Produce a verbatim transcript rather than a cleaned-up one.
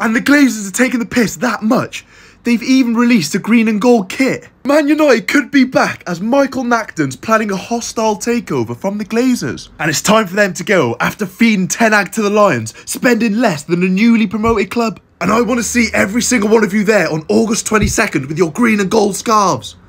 And the Glazers are taking the piss that much. They've even released a green and gold kit. Man United could be back as Michael Knighton's planning a hostile takeover from the Glazers. And it's time for them to go after feeding ten egg to the Lions, spending less than a newly promoted club. And I want to see every single one of you there on August twenty-second with your green and gold scarves.